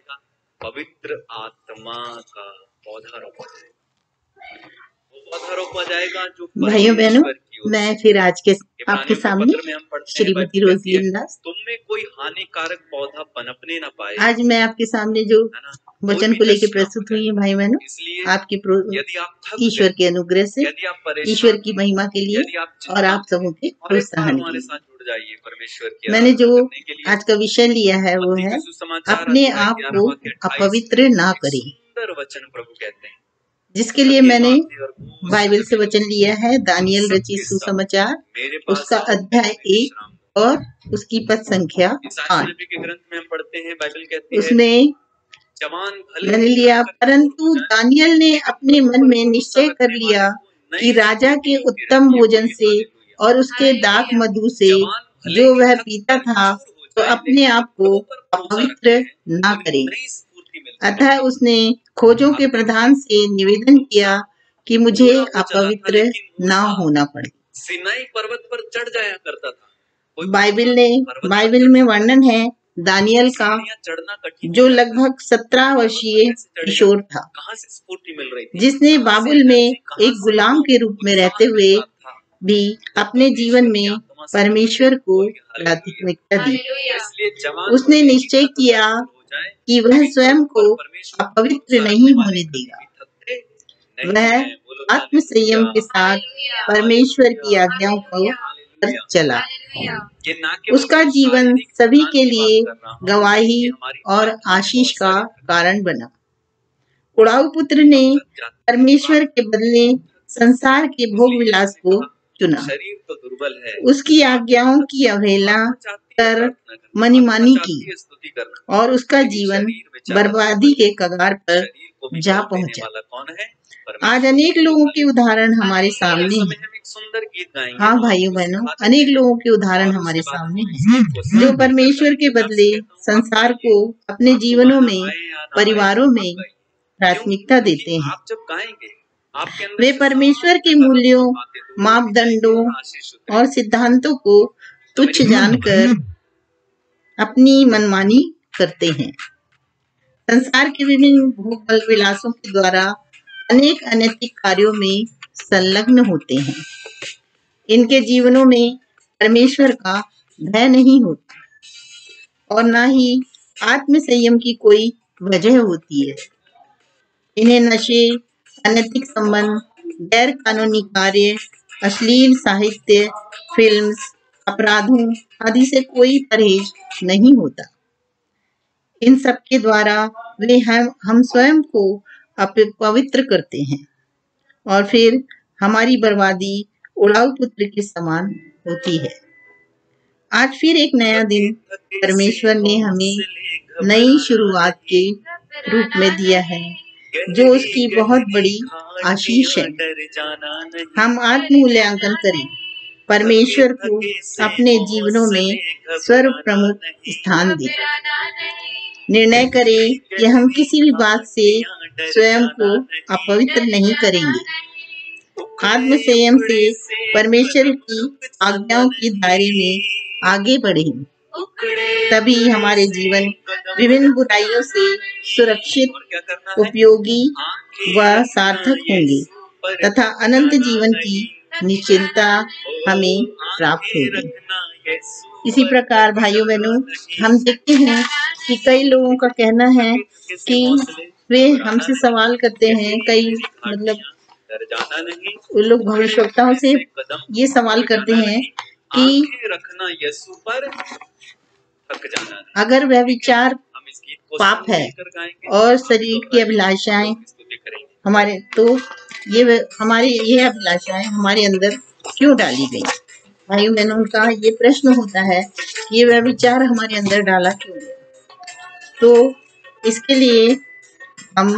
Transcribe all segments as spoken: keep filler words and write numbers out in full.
जाएगा, पवित्र आत्मा का पौधा रोपा जाएगा। वो पौधा रोपा जाएगा जो भाइयों बहनों, परमेश्वर की ओर मैं से। फिर आज के आपके इब्रानियों के सामने पत्र में हम पढ़ते हैं, श्रीमती बाइबल कहती है, रोजलिन दास। तुम में कोई हानिकारक पौधा पनपने न पाए। आज मैं आपके सामने जो है ना? वचन को लेकर प्रस्तुत हुई है भाई बहनों, इसलिए आपकी प्रो- यदि आप थक ईश्वर गए, के अनुग्रह से, यदि आप परेशान, ईश्वर की महिमा के लिए यदि आप और आप सबों के और एक बार प्रोत्साहन के हमारे लिए साथ जुड़ जाइए परमेश्वर की मैंने आराधना जो करने के लिए। आज का विषय लिया है वो मत्ती है के सुसमाचार अपने अध्याय आप ग्यारह को वाक्य अट्ठाईस अपवित्र में ना एक करें, सुंदर वचन प्रभु कहते हैं, जिसके लिए थके मैंने मांदे और बोझ बाइबल से लगे वचन लिया है दानियल सबके रचित सब सुसमाचार, मेरे पास उसका आओ, मैं अध्याय तुम्हें एक विश्राम दूंगा। और उसकी पद संख्या ईसाई आठ। नबी के ग्रंथ में हम पढ़ते हैं, बाइबल कहती है, उसमें जवान भले मैंने ही लिया, थक कर परंतु हो जाएं, दानियल ने अपने मन में निश्चय कर लिया कि राजा के उत्तम भोजन से और उसके दाख मधु से जो वह पीता था तो अपने आप को अपवित्र ना करे। अतः उसने खोजों के प्रधान से निवेदन किया कि मुझे अपवित्र ना होना पड़े। सिनाई पर्वत पर चढ़ जाया करता था। बाइबल ने बाइबल में वर्णन है दानियल का, जो लगभग सत्रह वर्षीय किशोर था, जिसने बाबुल में एक गुलाम के रूप में रहते हुए भी अपने जीवन में परमेश्वर को प्राथमिकता दी। उसने निश्चय किया कि वह स्वयं को अपवित्र नहीं होने देगा। वह आत्म संयम के साथ परमेश्वर की आज्ञाओं को पर चला। उसका जीवन सभी के लिए गवाही और आशीष का कारण बना। उड़ाऊ पुत्र ने परमेश्वर के बदले संसार के भोग विलास को चुना। उसकी आज्ञाओं की अवहेलना कर मनमानी की और उसका जीवन बर्बादी के कगार पर जा पहुंचा। आज अनेक लोगों के उदाहरण हमारे सामने हैं। हाँ भाइयों बहनों, अनेक लोगों के उदाहरण हमारे सामने हैं जो परमेश्वर के बदले संसार को अपने जीवनों में, परिवारों में प्राथमिकता देते हैं। वे परमेश्वर के मूल्यों, मापदंडों और सिद्धांतों को तुच्छ जानकर अपनी मनमानी करते हैं। संसार के विभिन्न भोग विलासों के द्वारा अनेक अनैतिक कार्यों में संलग्न होते हैं। इनके जीवनों में परमेश्वर का भय नहीं होता और न ही आत्म संयम की कोई वजह होती है। इन्हें नशे, अनैतिक संबंध, गैर कानूनी कार्य, अश्लील साहित्य, फिल्म्स, अपराधों आदि से कोई परहेज नहीं होता। इन सब के द्वारा वे हम हम स्वयं को अपवित्र करते हैं और फिर हमारी बर्बादी उड़ाऊ पुत्र के समान होती है। आज फिर एक नया दिन परमेश्वर ने हमें नई शुरुआत के रूप में दिया है, जो उसकी बहुत बड़ी आशीष है। हम आत्म मूल्यांकन करें, परमेश्वर को अपने जीवनों में सर्व प्रमुख स्थान दें। निर्णय करें कि हम किसी भी बात से स्वयं को अपवित्र नहीं करेंगे। आत्म संयम से परमेश्वर की आज्ञाओं के दायरे में आगे बढ़ें, तभी हमारे जीवन विभिन्न बुराइयों से सुरक्षित, उपयोगी व सार्थक होंगे तथा अनंत जीवन की निश्चिंतता हमें प्राप्त होगी। इसी प्रकार भाइयों बहनों, हम देखते हैं कि कई लोगों का कहना है कि वे हमसे सवाल करते हैं, कई मतलब उन लोग भविष्यवक्ताओं से ये सवाल करते हैं कि अगर वह विचार पाप है और शरीर की अभिलाषाएं हमारे, तो ये हमारी ये अभिलाषाएं हमारे अंदर क्यों डाली गई। भाइयों बहनों का ये प्रश्न होता है कि ये वह विचार हमारे अंदर डाला क्यों गया। तो इसके लिए हम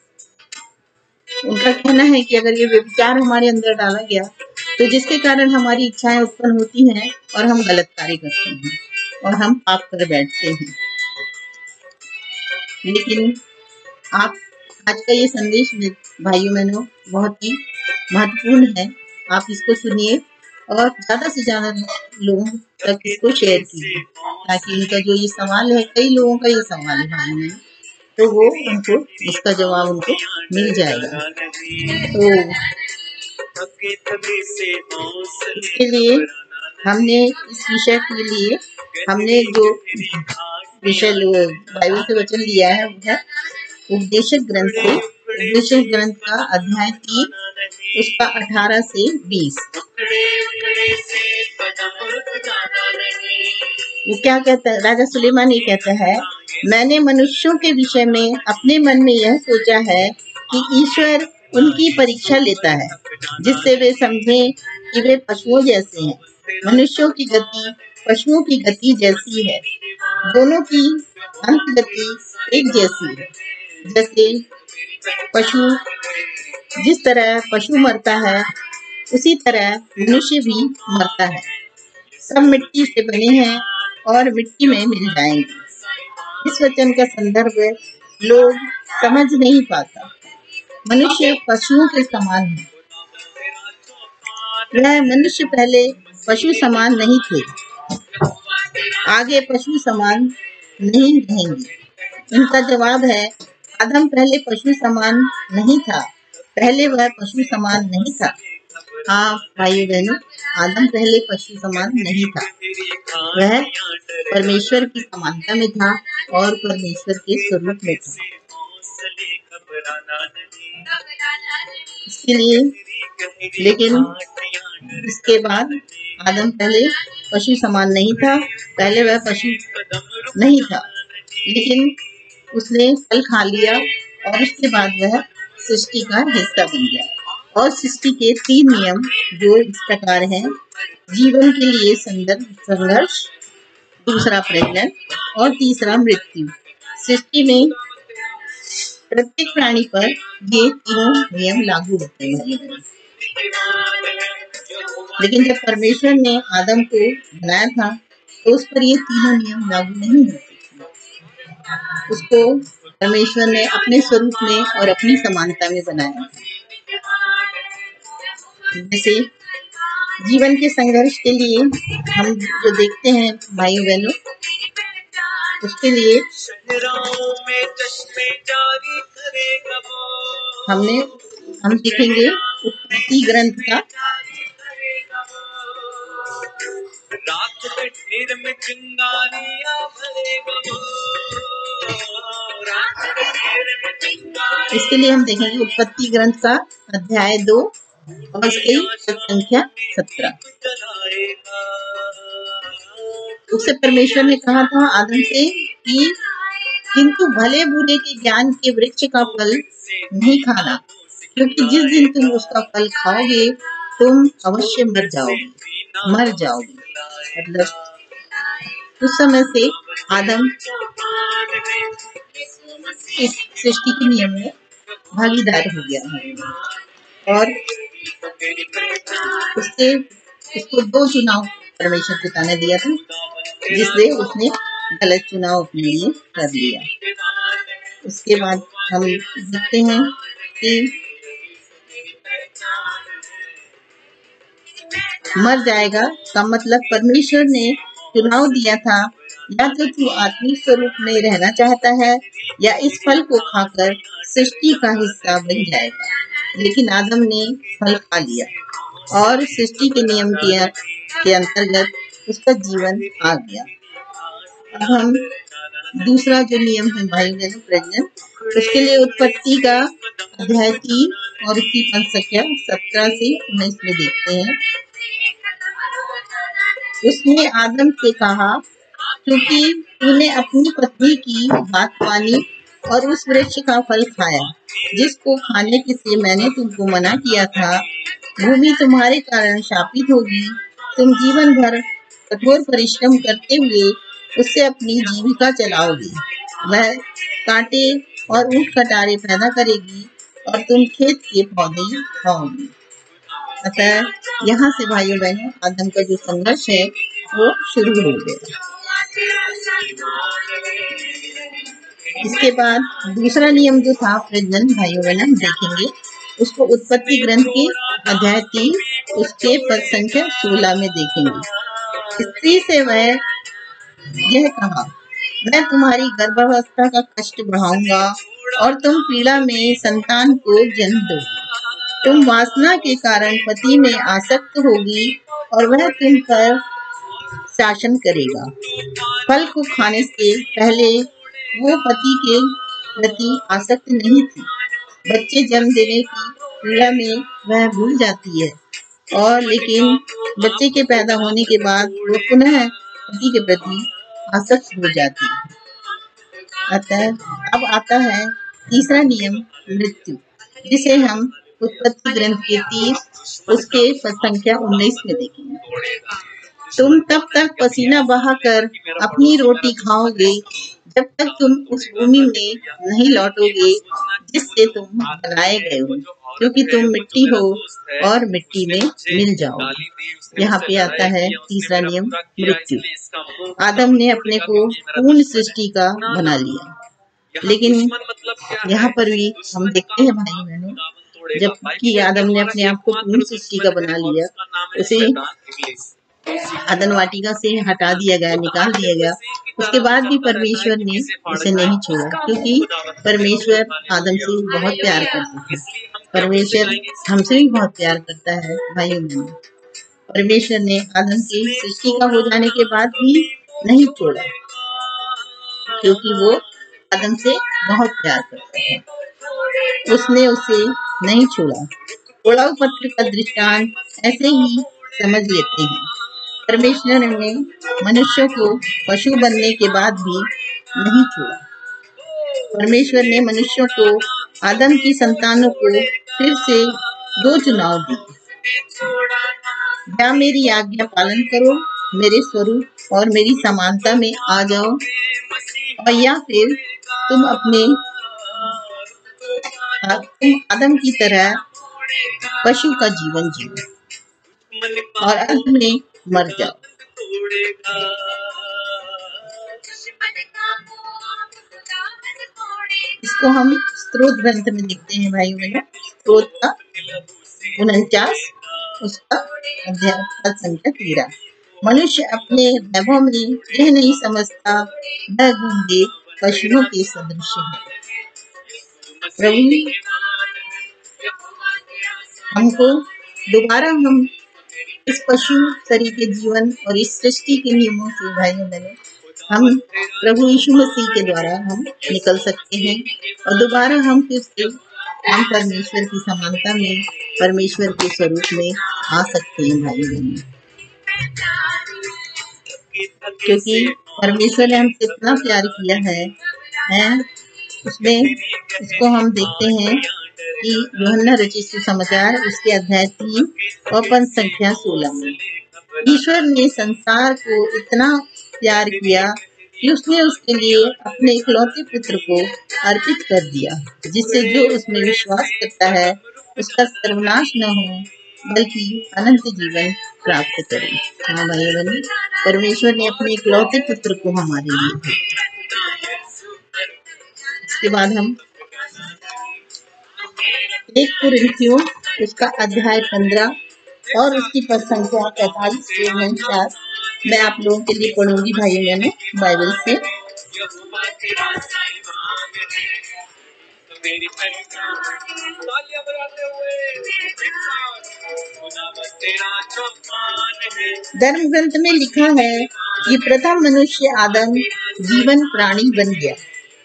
उनका कहना है कि अगर ये विचार हमारे अंदर डाला गया तो जिसके कारण हमारी इच्छाएं उत्पन्न होती हैं और हम गलत कार्य करते हैं और हम पाप कर बैठते हैं। लेकिन आप आज का ये संदेश भाइयों बहनों बहुत ही महत्वपूर्ण है। आप इसको सुनिए और ज्यादा से ज्यादा लोगों तक इसको शेयर कीजिए, ताकि इनका जो ये सवाल है, कई लोगों का ये सवाल है भाई, तो वो उनको इसका जवाब उनको मिल जाएगा। तो इसके लिए हमने इस विषय के लिए हमने जो विषय बाइबल से वचन लिया है वो है उपदेशक ग्रंथ से, उपदेशक ग्रंथ का अध्याय तीन उसका अठारह से बीस। वो क्या कहता है, राजा सुलेमान ये कहता है, मैंने मनुष्यों के विषय में अपने मन में यह सोचा है कि ईश्वर उनकी परीक्षा लेता है जिससे वे समझें कि वे पशुओं जैसे हैं। मनुष्यों की गति पशुओं की गति जैसी है, दोनों की अंत गति एक जैसी है। जैसे पशु जिस तरह पशु मरता है उसी तरह मनुष्य भी मरता है। सब मिट्टी से बने हैं और मिट्टी में मिल जाएंगे। इस वचन का संदर्भ लोग समझ नहीं पाता। मनुष्य पशुओं के समान है। वह मनुष्य पहले पशु समान नहीं थे, आगे पशु समान नहीं रहेंगे। इनका जवाब है, आदम पहले पशु समान नहीं था, पहले वह पशु समान नहीं था। हाँ भाइयों बहनों, आदम पहले पशु समान नहीं था, वह परमेश्वर की समानता में था और परमेश्वर के स्वरूप में था। इसके लिए लेकिन इसके बाद आदम पहले पशु समान नहीं था, पहले वह पशु नहीं था, लेकिन उसने फल खा लिया और उसके बाद वह सृष्टि का हिस्सा बन गया। और सृष्टि के तीन नियम जो इस प्रकार हैं, जीवन के लिए संघर्ष, दूसरा प्रजनन और तीसरा मृत्यु। सृष्टि में प्रत्येक प्राणी पर ये तीनों नियम लागू होते हैं। लेकिन जब परमेश्वर ने आदम को बनाया था तो उस पर ये तीनों नियम लागू नहीं होते। उसको परमेश्वर ने अपने स्वरूप में और अपनी समानता में बनाया। जैसे जीवन के संघर्ष के लिए हम जो देखते हैं भाइयों बहनों, उसके लिए हमने हम देखेंगे उत्पत्ति ग्रंथ का इसके लिए हम देखेंगे उत्पत्ति ग्रंथ का अध्याय दो और इसकी संख्या सत्रह। उससे परमेश्वर ने कहा था आदम से कि किंतु भले बुरे के ज्ञान के वृक्ष का फल नहीं खाना, क्योंकि जिस दिन तुम उसका फल खाओगे तुम अवश्य मर जाओगे मर जाओगे मतलब उस समय से आदम इस सृष्टि के नियम में भागीदार हो गया है और उससे उसको दो चुनाव परमेश्वर पिता ने दिया था, जिससे उसने गलत चुनाव अपने लिए कर लिया। उसके बाद हम देखते हैं कि मर जाएगा का मतलब परमेश्वर ने चुनाव दिया था, या तो तू आत्मिक स्वरूप में रहना चाहता है या इस फल को खाकर सृष्टि का हिस्सा बन जाएगा। लेकिन आदम ने फल खा लिया और सृष्टि के नियम के, के अंतर्गत उसका जीवन आ गया। अब हम दूसरा जो नियम है भाई बहनों प्रजनन, उसके लिए उत्पत्ति का अध्याय तीन और उसकी पद संख्या सत्रह से उन्नीस में देखते हैं। उसने आदम से कहा, क्योंकि तूने अपनी पत्नी की बात मानी और उस वृक्ष का फल खाया जिसको खाने के से मैंने तुमको मना किया था, भूमि तुम्हारे कारण शापित होगी। तुम जीवन भर कठोर परिश्रम करते हुए उससे अपनी जीविका चलाओगे। वह कांटे और ऊंट कटारे पैदा करेगी और तुम खेत के पौधे खाओगे। अतः यहाँ से भाइयों बहनों आदम का जो संघर्ष है वो शुरू हो गया। इसके बाद दूसरा नियम जो था प्रजनन भाइयों बहनों देखेंगे, उसको उत्पत्ति ग्रंथ के अध्याय तीन उसके पद संख्या सोलह में देखेंगे। स्त्री से वह यह कहा, मैं तुम्हारी गर्भावस्था का कष्ट बढ़ाऊंगा और तुम पीड़ा में संतान को जन्म दोगी। तुम वासना के कारण पति में आसक्त होगी और वह तुम पर शासन करेगा। फल को खाने से पहले वो पति के प्रति आसक्त नहीं थी। बच्चे जन्म देने की पीड़ा में वह भूल जाती है और लेकिन बच्चे के पैदा होने के बाद वो पुनः पति के प्रति आसक्त हो जाती है। अतः अब आता है तीसरा नियम, मृत्यु, जिसे हम उत्पत्ति ग्रंथ के तीस उसके संख्या उन्नीस में देखेंगे। तुम तब तक पसीना बहाकर अपनी रोटी खाओगे जब तक तुम उस भूमि में नहीं लौटोगे जिससे तुम बनाए गए हो, क्योंकि तुम मिट्टी हो और मिट्टी में मिल जाओगे। यहाँ पे आता है तीसरा नियम, मृत्यु। आदम ने अपने को पूर्ण सृष्टि का बना लिया, लेकिन यहाँ पर भी हम देखते हैं भाई बहनों, जबकि आदम ने अपने आप को पूर्ण सृष्टि का बना लिया, उसे अदन वाटिका से हटा दिया गया, निकाल दिया गया। उसके बाद भी परमेश्वर ने उसे नहीं छोड़ा, क्योंकि परमेश्वर आदम से बहुत प्यार करता है। परमेश्वर हमसे भी बहुत प्यार करता है भाइयों बहनों। परमेश्वर ने आदम की सृष्टि का हो जाने के बाद भी नहीं छोड़ा, क्योंकि वो आदम से बहुत प्यार करता है। उसने उसे नहीं छोड़ा। उड़ाऊ पत्र का दृष्टांत ऐसे ही समझ लेते हैं। परमेश्वर ने मनुष्यों को पशु बनने के बाद भी नहीं छोड़ा। परमेश्वर ने मनुष्यों को, आदम की संतानों को फिर से दो चुनाव दिए। या मेरी आज्ञा पालन करो, मेरे स्वरूप और मेरी समानता में आ जाओ, और या फिर तुम अपने तुम आदम की तरह पशु का जीवन जियो और अंत में मर जाओ। इसको हम स्त्रोत ग्रंथ में देखते हैं भाई बहनों, स्त्रोत का उनचास उसका अध्याय संख्या तेरह। मनुष्य अपने वैभव में यह नहीं समझता वह गूंगे पशुओं के सदृश है। प्रभु हमको दोबारा हम इस पशु शरीर के जीवन और इस सृष्टि के नियमों से भाइयों बहनों हम प्रभु यीशु मसीह के द्वारा हम निकल सकते हैं और दोबारा हम फिर से हम परमेश्वर की समानता में, परमेश्वर के स्वरूप में आ सकते हैं भाई बहनों। क्योंकि परमेश्वर ने हमसे इतना प्यार किया है, है उसमें इसको हम देखते हैं कि यूहन्ना रचित सुसमाचार उसके अध्याय तीन और पद संख्या सोलह में ईश्वर ने संसार को इतना प्यार किया कि उसने उसके लिए अपने इकलौते पुत्र को अर्पित कर दिया, जिससे जो उसमें विश्वास करता है उसका सर्वनाश न हो बल्कि अनंत जीवन प्राप्त करे। हाँ भाई बहनों, परमेश्वर ने अपने इकलौते पुत्र को हमारे लिए दिया। इसके बाद हम एक कुरिन्थियों उसका अध्याय पंद्रह और उसकी पद संख्या पैतालीस से उनचास मैं आप लोगों के लिए पढ़ूंगी भाई बहनों बाइबल से। धर्म ग्रंथ में लिखा है कि प्रथम मनुष्य आदम जीवन प्राणी बन गया,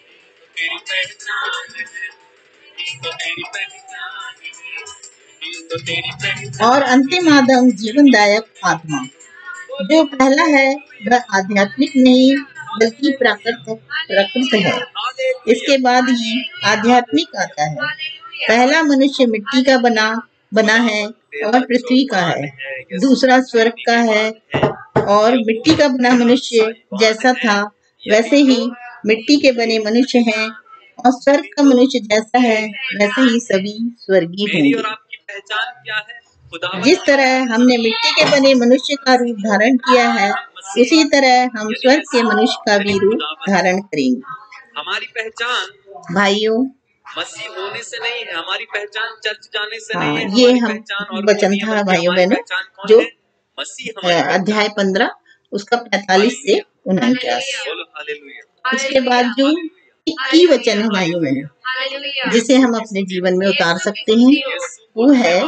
और अंतिम आदम जीवनदायक आत्मा। जो पहला है वह आध्यात्मिक नहीं बल्कि प्राकृत प्रकृत है, इसके बाद ही आध्यात्मिक आता है। पहला मनुष्य मिट्टी का बना बना है और पृथ्वी का है, दूसरा स्वर्ग का है और मिट्टी का बना मनुष्य जैसा था वैसे ही मिट्टी के बने मनुष्य हैं, और स्वर्ग का मनुष्य जैसा है वैसे ही सभी स्वर्गीय होंगे। जिस तरह हमने मिट्टी के बने मनुष्य का रूप धारण किया है, उसी तरह हम स्वर्ग के मनुष्य का भी रूप धारण करेंगे। हमारी पहचान भाइयों मसीह होने से नहीं है, हमारी पहचान चर्च जाने से हाँ, नहीं है। ये हम वचन था भाइयों बहनों जो मसीह अध्याय पंद्रह उसका पैतालीस से उनचास। उसके बाद जो की वचन है भाइयों बहनों, जिसे हम अपने जीवन में उतार सकते हैं, वो है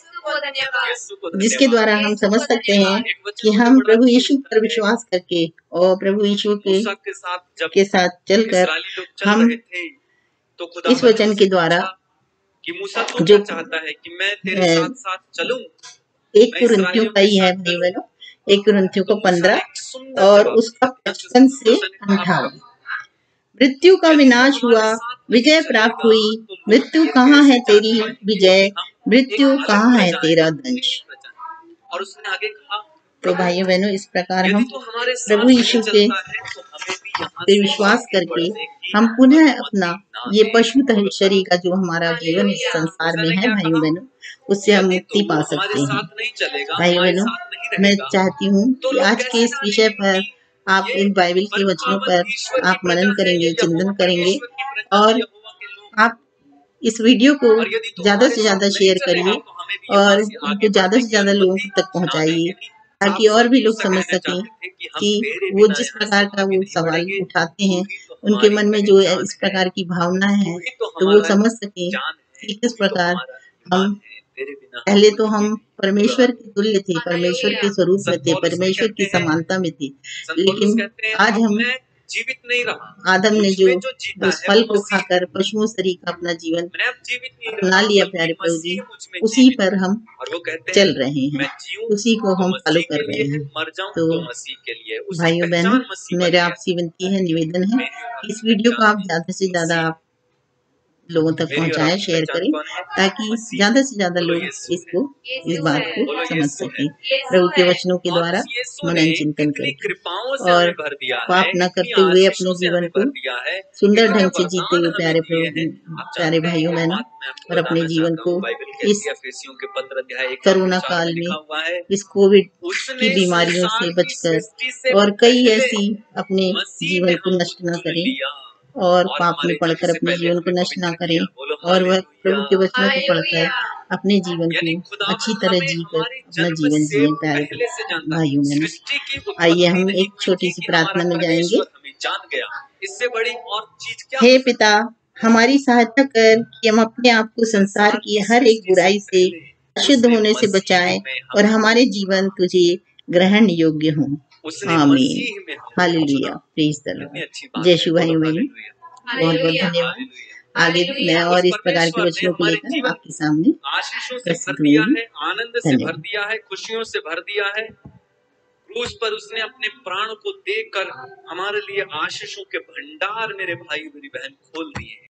जिसके द्वारा हम समझ सकते हैं कि हम प्रभु यीशु पर विश्वास करके और प्रभु यीशु के के साथ चलकर हम इस वचन के द्वारा जो चाहता है कि मैं तेरे साथ साथ चलूं, एक कुरिन्थियों का ही है भाई बहनों, एक कुरिन्थियों को पंद्रह और उसका पचपन से अठावन। मृत्यु का विनाश हुआ, विजय प्राप्त हुई। मृत्यु कहाँ है तेरी विजय, मृत्यु कहाँ है तेरा दंश। और उसने आगे कहा, तो भाइयों बहनों इस प्रकार हम प्रभु यीशु के पे विश्वास करके हम पुनः अपना ये पशु शरीर का जो हमारा जीवन इस संसार में है भाइयों बहनों, उससे हम मुक्ति पा सकते हैं। भाइयों बहनों, मैं चाहती हूँ कि आज के इस विषय पर आप इन बाइबल के वचनों पर आप मनन करेंगे, चिंतन करेंगे और आप इस वीडियो को ज्यादा से ज्यादा शेयर करिए और उनको ज्यादा से ज्यादा लोगों तक पहुंचाइए, ताकि और भी लोग समझ सकें कि वो जिस प्रकार का वो सवाल उठाते हैं, उनके मन में जो इस प्रकार की भावना है, तो वो समझ सकें कि किस प्रकार हम पहले तो हम परमेश्वर के तुल्य थे, परमेश्वर के स्वरूप में थे, परमेश्वर की समानता में थे, लेकिन आज हम जीवित नहीं रहा। आदम ने जो उस फल को खाकर पशुओं शरीर का अपना जीवन अपना लिया प्यारे प्रभु जी, उसी पर हम चल रहे हैं, उसी को हम फॉलो कर रहे हैं। तो भाइयों बहनों, मेरा आपसे विनती है, निवेदन है कि इस वीडियो को आप ज्यादा से ज्यादा आप लोगों तक पहुंचाएं, शेयर करें, ताकि ज्यादा से ज्यादा लोग इसको इस बात को समझ सकें, प्रभु के वचनों के द्वारा मनन चिंतन करें और पाप न करते हुए अपने जीवन को सुंदर ढंग से जीते हुए प्यारे प्रभु प्यारे भाइयों बहनों, और अपने जीवन को इस कोरोना काल में, इस कोविड की बीमारियों से बचकर और कई ऐसी अपने जीवन को नष्ट न करें और पाप में पढ़कर अपने जीवन को नष्ट ना करें, और वह प्रभु के वचनों को पढ़कर अपने जीवन को अच्छी तरह जीकर अपना जीवन जिए प्यारे भाइयों बहनों। आइए हम एक छोटी सी प्रार्थना में जाएंगे। हे पिता, हमारी सहायता कर कि हम अपने आप को संसार की हर एक बुराई से अशुद्ध होने से बचाएं और हमारे जीवन तुझे ग्रहण योग्य हों। आमीन, हालेलुया, प्रेज़ द लॉर्ड। जय शिव भाइयों बहनों, बहुत बहुत धन्यवाद। आगे मैं और इस प्रकार के वचनों को लेकर आपके सामने प्रस्तुत हुई हूँ। आनंद से भर दिया है, खुशियों से भर दिया है। क्रूस पर उसने अपने प्राण को देकर हमारे लिए आशीषों के भंडार मेरे भाई मेरी बहन खोल दिए।